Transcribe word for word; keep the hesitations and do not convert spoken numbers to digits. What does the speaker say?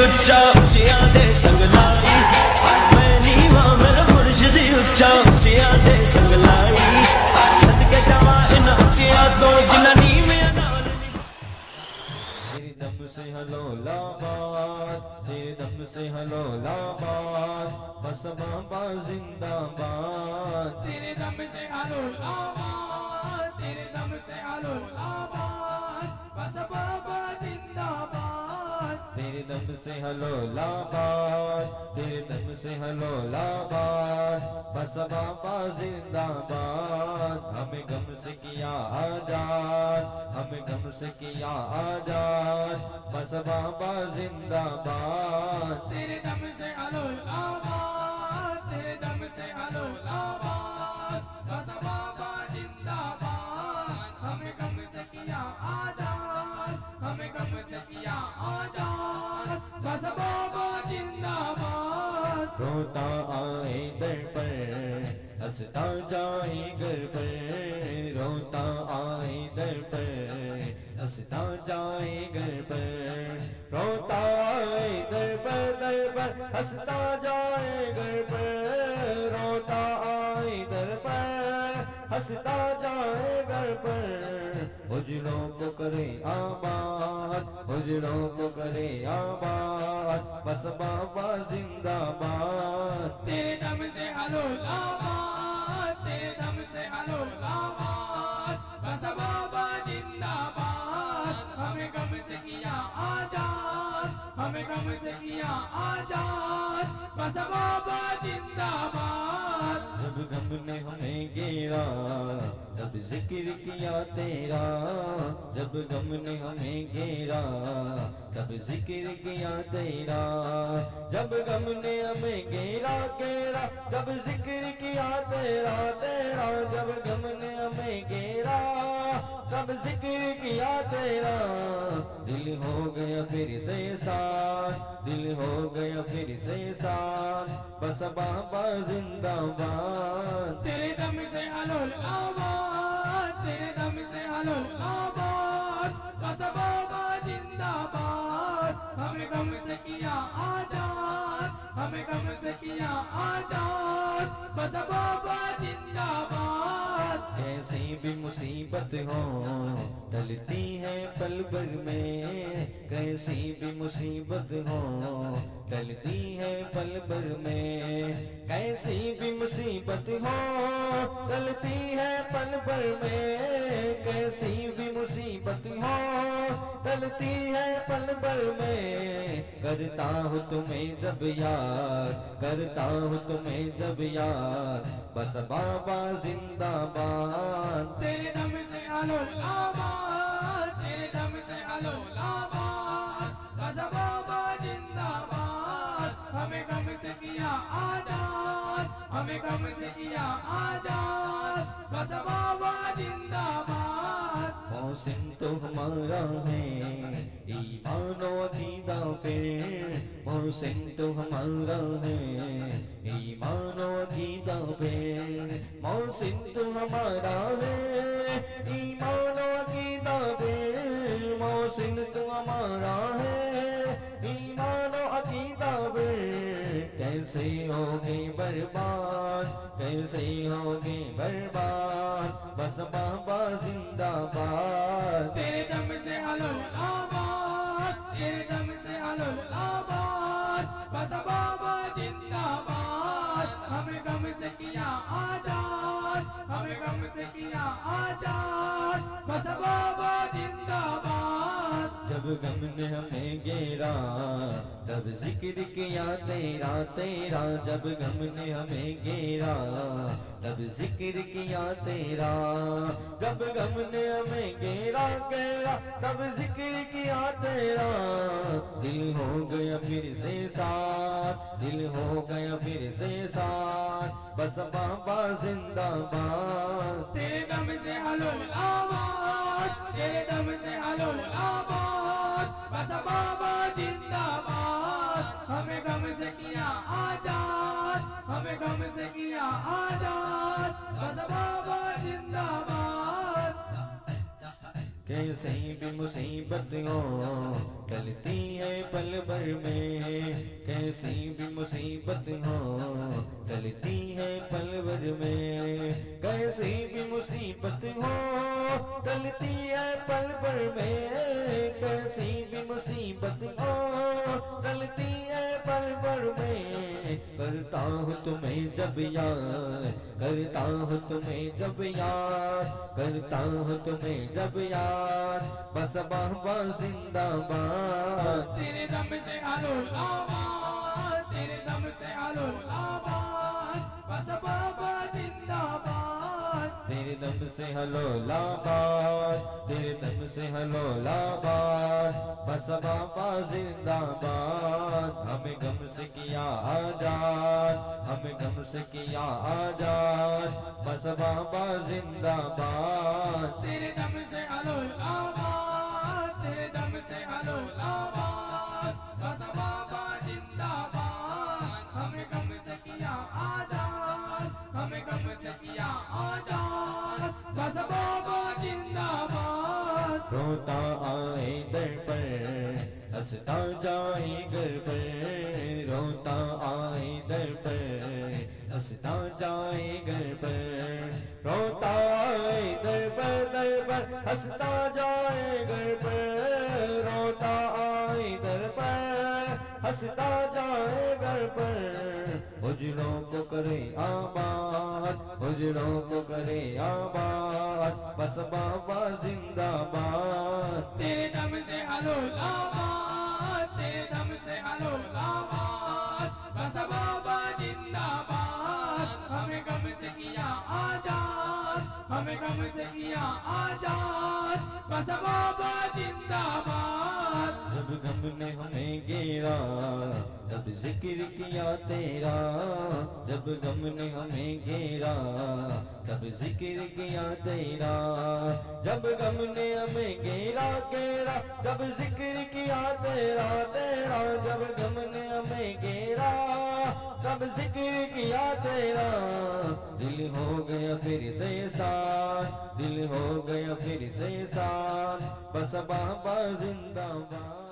उच्चा उच्चिया दे संगलाई मैं नीवा मेरा मुर्शिदी उच्चा उच्चिया दे संगलाई सदके जावा इन उच्चिया तो जिन्ना नीवे नाल तेरे दम से हलो लाबाद तेरे दम से हलो लाबाद बस बाबा जिंदाबाद तेरे दम से हलो लाबाद तेरे दम से हलो लाबाद बस बाबा जिंदाबाद तेरे दम से हलो लाबाद तेरे दम से हलो लाबाद बस बाबा जिंदाबाद हमें गम से किया आजाद हमें गम से किया आजाद बस बाबा जिंदाबाद तेरे दम से हलो लाबाद तेरे दम से हलो लाबाद बस बाबा जिंदाबाद हमें गम से किया आजाद हमें गम से किया आजाद बस बाबा जिंदाबाद रोता आए दर पर हंसता जाए घर पर रोता आए दर पर हंसता जाए घर पर रोता आए दर पर दर पर हंसता जाए घर पर रोता आए दर पर हंसता जाए घर पर उजड़ों को करे आबाद उजड़ों को करे आबाद बस बाबा जिंदाबाद तेरे दम से हलो लाबाद तेरे दम से हलो लाबाद बस बाबा जिंदाबाद हमें गम से किया आजाद हमें गम से किया आजाद बस बाबा जिंदाबाद जब गम ने हमें घेरा तब जिक्र किया तेरा जब गम ने हमें घेरा तब जिक्र किया तेरा जब गम ने हमें घेरा घेरा जब जिक्र किया तेरा तेरा जब गम ने हमें घेरा तब जिक्र किया तेरा दिल हो गया फिर से साथ दिल हो गया फिर से साथ बस बाबा जिंदाबाद तेरे दम से हलो लाबाद तेरे दम से हलो लाबाद बस बाबा जिंदाबाद हमें गम से किया आजाद हमें गम से किया आजाद बस बाबा जिंदाबाद कैसी भी मुसीबत हो टलती है पल भर में कैसी भी मुसीबत हो टलती है पल भर में कैसी भी मुसीबत हो टलती है पल भर में कैसी भी मुसीबत हो टलती है पल भर में करता हूँ तुम्हें जब याद करता हूँ तुम्हें जब याद बस बाबा जिंदाबाद तेरे दम से हलो लाबाद तेरे दम से हलो लाबाद बस बाबा जिंदाबाद हमें गम से किया आजाद हमें गम से किया आजाद बस बाबा जिंदाबाद मौसम तो हमारा है ईमानो अकीदा पे मौसम तो हमारा है ईमानो अकीदा पे मौसम तो हमारा है ईमानो अकीदा पे मौसम तो हमारा है ईमानो अकीदा पे कैसे होगे बर्बाद कैसे होगे बर्बाद बस बाबा जिंदाबाद तेरे दम से हलो लाबाद तेरे दम से हलो लाबाद बस बाबा जिंदाबाद हमें गम से किया आजाद हमें गम से किया आजाद बस बाबा जिंदाबाद जब गम ने हमें घेरा तब जिक्र किया तेरा तेरा जब गम ने हमें घेरा तब जिक्र किया तेरा जब गम ने हमें घेरा घेरा तब जिक्र किया तेरा दिल हो गया फिर से साथ दिल हो गया फिर से साथ बस बाबा जिंदाबाद तेरे दम से हलो लाबाद तेरे दम से हलो लाबाद बस बाबा जिंदाबाद हमें गम से किया आजाद हमें गम से किया आजाद बस बाबा जिंदाबाद कैसी भी मुसीबत हो टलती है पल भर में, कैसी भी मुसीबत हो टलती है पल भर में, कैसी भी मुसीबत हो टलती है पल भर में, कैसी भी मुसीबत हो टलती है पल भर में। करता हूँ तुम्हें जब याद, करता हूँ तुम्हें जब याद, करता हूँ तुम्हें जब याद, बस बाबा जिंदाबाद। तेरे दम से हलोलाबाद, तेरे दम से हलोलाबाद, बस बाबा जिंदाबाद। तेरे दम से हलोलाबाद, तेरे दम से हलोलाबाद, बस बाबा जिंदाबाद। हमें गम से किया आजाद, हमें गम से किया आजाद, बस बाबा जिंदाबाद। तेरे दम से हलोलाबाद, तेरे दम से हलोलाबाद, बस बाबा जिंदाबाद। हमें गम से किया आजाद, हमें गम से किया आजाद, बस बाबा जिंदाबाद। रोता आए दर पर हंसता जाए घर पर, रोता आए दर पर हंसता जाए घर पर, रोता आए दर पर दर पर हंसता जाए घर पर, रोता आए दर पर हंसता जाए घर पर। हुजरों को करे आबाद, हुजरों को करे आबाद, बस बाबा जिंदाबाद। तेरे दम से हलोलाबाद, तेरे दम से हलोलाबाद, बस बाबा जिंदाबाद। हमें गम से किया आजाद, हमें गम से किया आजाद, बस बाबा जिंदाबाद। जब गम ने हमें घेरा तब जिक्र किया तेरा, जब गम ने हमें घेरा तब जिक्र किया तेरा, जब गम ने हमें घेरा घेरा जब जिक्र किया तेरा तेरा, जब गम ने हमें घेरा तब जिक्र किया तेरा। दिल हो गया फिर से साथ, दिल हो गया फिर से साथ, बस बाबा जिंदाबाद।